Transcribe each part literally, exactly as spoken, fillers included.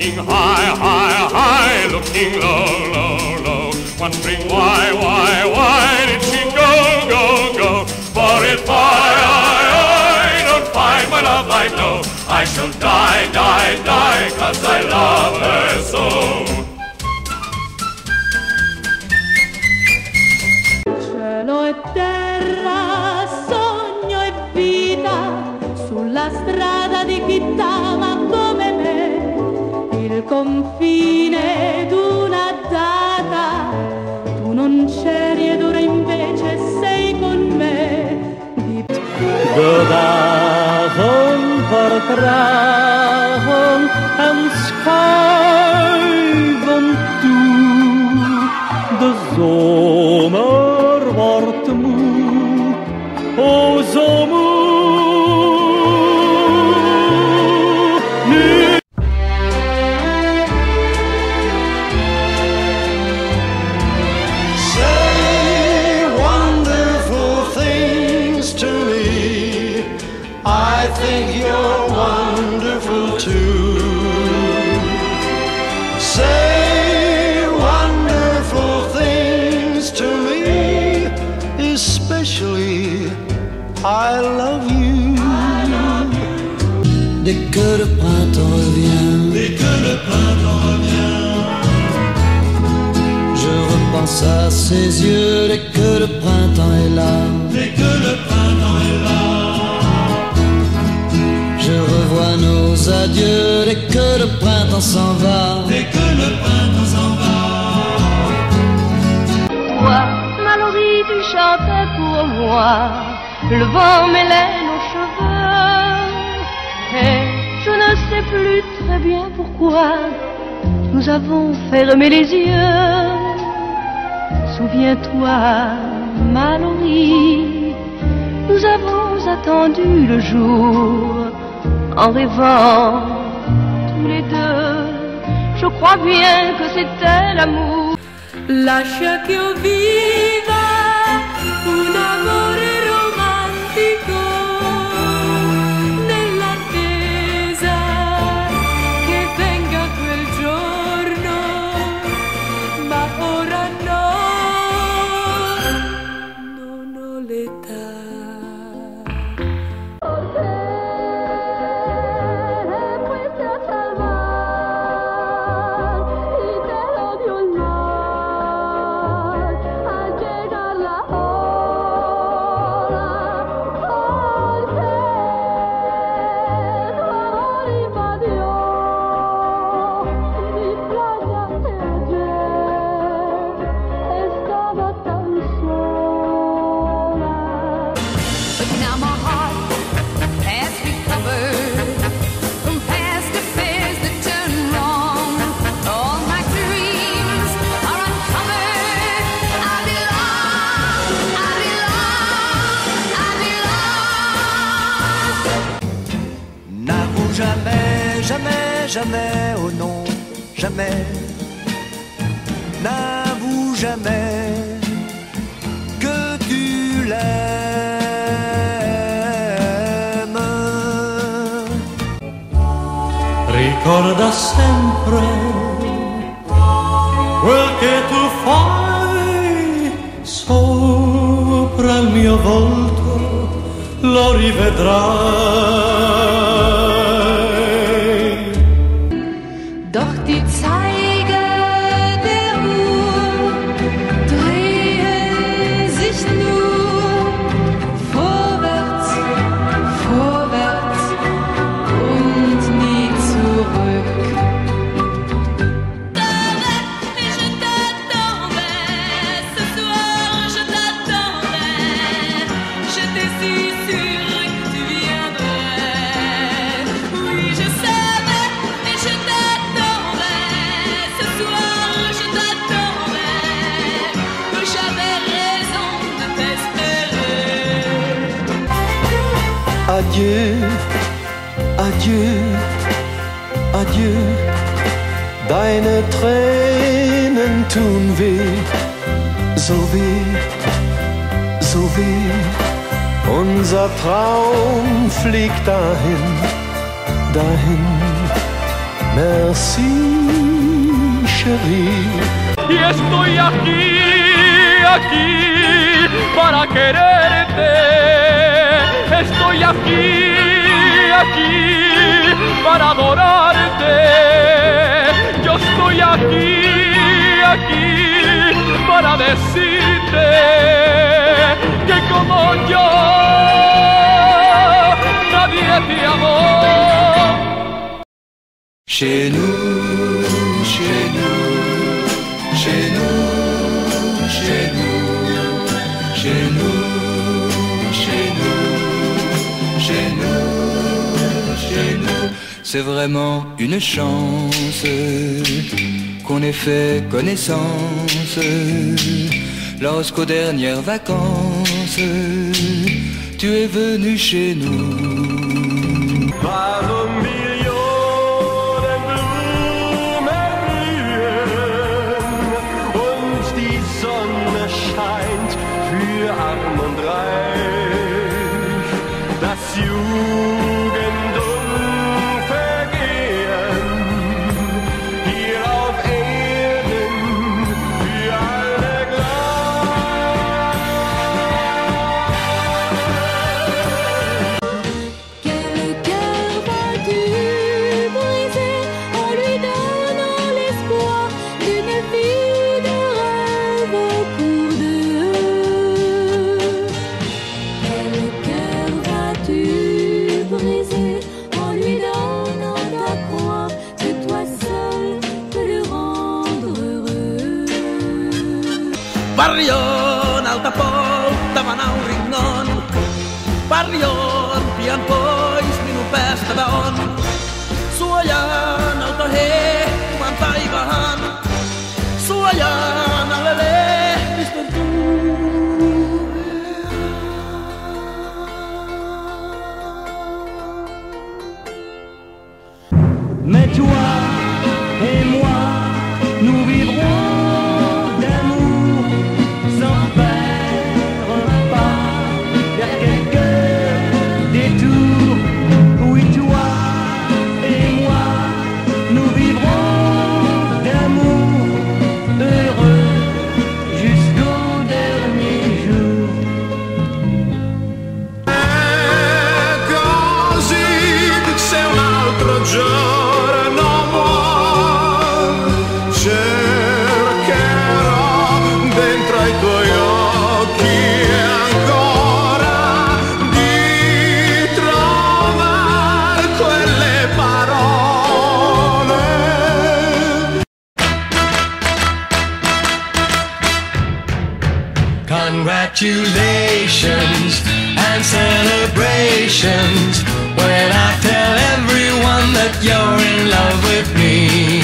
looking high, high, high, looking low, low, low, wondering why, why, why did she go, go, go? For if I, I, I don't find my love, I know I shall die, die, die, 'cause I love her so. Cielo e terra, sogno e vita, sulla strada di chi t'ama come me, il confine d'una data, tu non c'eri ed ora invece sei con me. De dagen vertragen en schuiven toe, de zomer wordt moe, o zo moe. Nu. Say wonderful things to me, I think you're wonderful too. Say wonderful things to me, especially I love you. Dès que le printemps revient, Dès que le printemps revient, je repense à ses yeux. Dès que le printemps est là, dès que le printemps est là, je revois nos adieux. Dès que le printemps s'en va, dès que le printemps s'en va. Toi, Mallory, tu chantais pour moi, le vent mêlait nos cheveux, et je ne sais plus très bien pourquoi nous avons fermé les yeux. Souviens-toi, Mallory, nous avons attendu le jour en rêvant tous les deux. Je crois bien que c'était l'amour. Lascia che io viva un amore romantico nell'attesa che venga quel giorno, ma ora no, non ho l'età. Jamais, jamais, jamais, oh non, jamais, n'avoue jamais que tu l'aimes. Ricorda sempre quel che tu fai sopra il mio volto, lo rivedrai. Doch die Zeige der Uhr drehen sich nur vorwärts, vorwärts und nie zurück. Et je t'attendais, ce soir je t'attendais, j'étais si sûre que tu viendrais. Oui, je savais et je t'attendais, ce soir je t'attendais, que j'avais raison de t'espérer. Adieu, adieu, adieu, deine Tränen tun weh, so weh, so weh. Unser Traum fliegt dahin, dahin, Merci, chérie. Y estoy aquí, aquí, para quererte. Estoy aquí, aquí, para adorarte. Yo estoy aquí, aquí, para decirte que como yo nadie te amó. Chez nous, chez nous, chez nous, chez nous, chez nous, chez nous, chez nous, chez nous. C'est vraiment une chance qu'on ait fait connaissance lorsqu'aux dernières vacances tu es venu chez nous. Arm und reich, das Jugend und Vergehen hier auf Erden für alle gleich. Quel cœur vas-tu briser en lui donnant l'espoir d'une vie de rêve au cours de brisé en lui donnant ta croix que toi seul peux le rendre heureux. Barrion altapol tamanau ringon, Barrion pian pois minu pesta daon, Suayan altahe mantai bahan, Suayan alele dispentu. Mais toi et moi, nous vivrons d'amour sans faire un pas vers quelques détours. Oui, toi et moi, nous vivrons d'amour heureux jusqu'au dernier jour. Così se un altro giorno Congratulations and celebrations when I tell everyone that you're in love with me.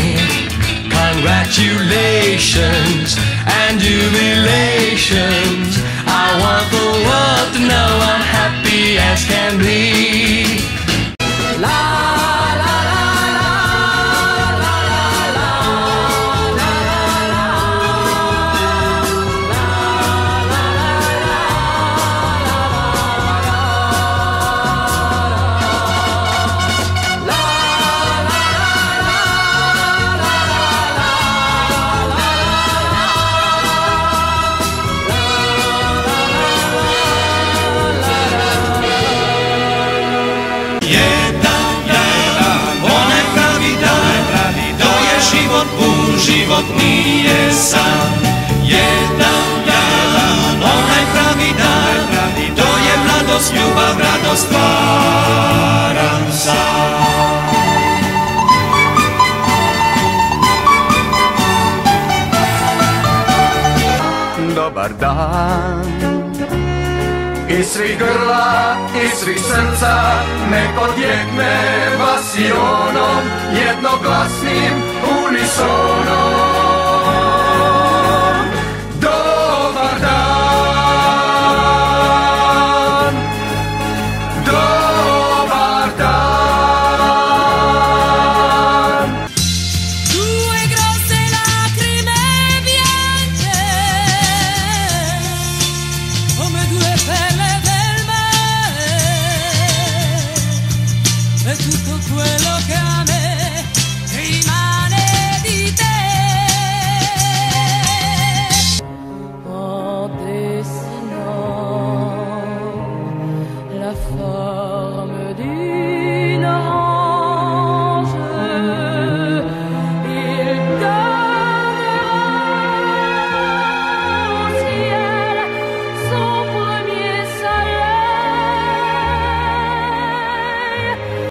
Congratulations and jubilations. I want the world to know I'm happy as can be. La život nije sam. Jedan dan, onaj pravi dan, to je mladost, ljubav, radost, stvaran sam. Dobar dan. Iz svih grla, iz svih srca, nek odjekne vasionom, jednoglasnim unisonom.